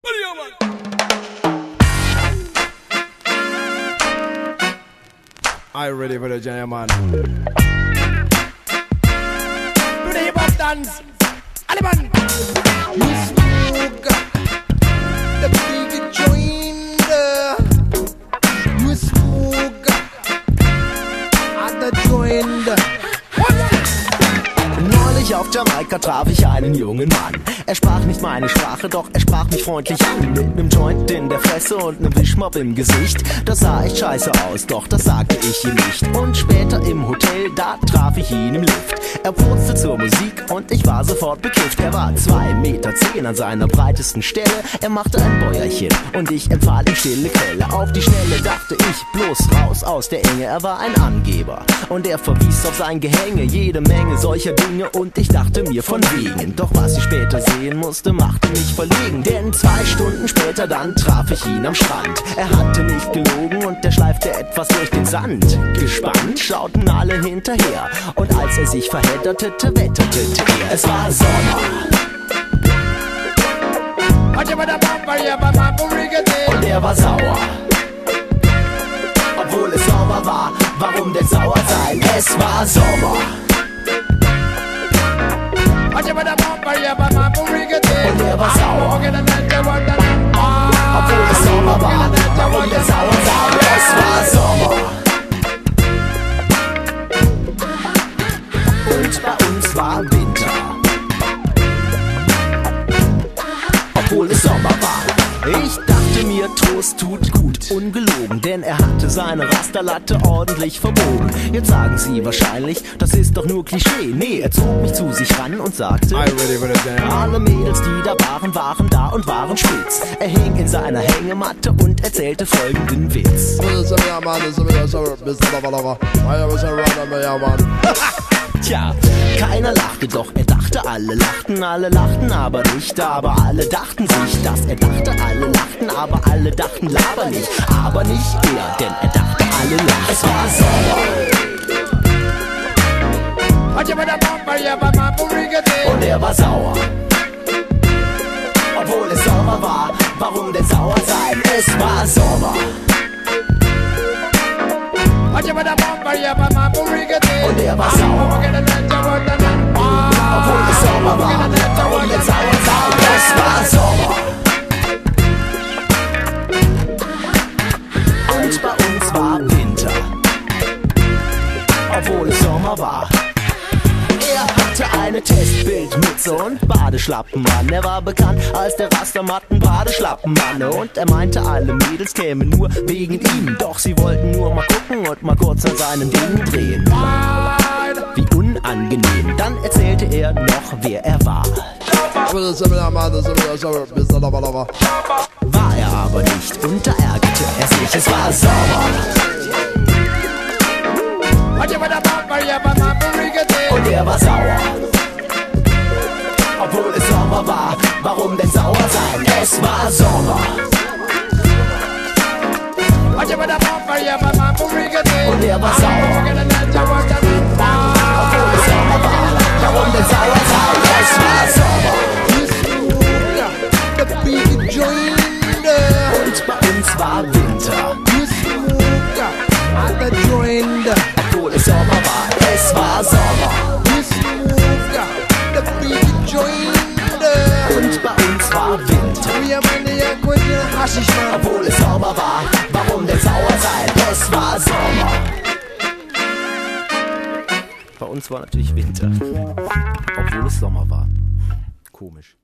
Are you ready for the giant man? To the hip-hop dance, Aliban. You smoke the big joint. You smoke at the joint. Neulich auf Jamaika traf ich einen jungen Mann. Er sprach nicht meine Sprache, doch er sprach mich freundlich an. Mit nem Joint in der Fresse und nem Wischmopp im Gesicht. Das sah echt scheiße aus, doch das sagte ich ihm nicht. Und später im Hotel, da traf ich ihn im Lift. Er purzte zur Musik und ich war sofort bekifft. Er war 2,10 Meter an seiner breitesten Stelle. Er machte ein Bäuerchen und ich empfahl ihm stille Quelle. Auf die Schnelle dachte ich, bloß raus aus der Enge. Er war ein Angeber und er verwies auf sein Gehänge jede Menge solcher Dinge. Und ich dachte mir von wegen, doch was ich später sehen musste, machte mich verlegen. Denn 2 Stunden später dann traf ich ihn am Strand. Er hatte nicht gelogen und er schleifte etwas durch den Sand. Gespannt schauten alle hinterher und als er sich verhedderte, wetterte er. Es war Sommer und er war sauer. Obwohl es Sommer war, warum denn sauer sein? Es war Sommer und er war sauer. Obwohl es Sommer war, warum denn sauer sein? Es war Sommer. Und bei uns war Winter, obwohl es Sommer war. Ich dachte mir, Trost tut gut, ungelogen, denn er hatte seine Rasterlatte ordentlich verbogen. Jetzt sagen sie wahrscheinlich, das ist doch nur Klischee. Nee, er zog mich zu sich ran und sagte, alle Mädels, die da waren da und waren spitz. Er hing in seiner Hängematte und erzählte folgenden Witz. Tja, keiner lachte, doch er dachte, alle lachten aber nicht. Aber alle dachten sich, dass er dachte, alle lachten, aber alle dachten, laber nicht. Aber nicht er, denn er dachte, alle lachten. Es war Sommer und er war sauer. Obwohl es Sommer war, warum denn sauer sein? Es war Sommer und er war sauer. Obwohl es Sommer war, warum denn sauer sein? Es war Sommer. Und bei uns war Winter, obwohl es Sommer war. Er hatte eine Testbildmütze und Badeschlappen an. Er war bekannt als der Rastermatten-Badeschlappenmann. Und er meinte, alle Mädels kämen nur wegen ihm. Doch sie wollten nur mal gucken und mal kurz an seinen Dingen drehen. Wie unangenehm, dann erzählte er noch, wer er war. War er aber nicht und da ärgerte er sich. Es war Sommer und er war sauer. Obwohl es Sommer war, warum denn sauer sein? Es war Sommer und er war sauer. Obwohl es Sommer war, warum denn sauer sein? Es war Sommer und bei uns war Winter. Obwohl es Sommer war, es war Sommer und bei uns war Winter. Obwohl es Sommer war, warum denn sauer sein? Es war Sommer. Bei uns war natürlich Winter, obwohl es Sommer war. Komisch.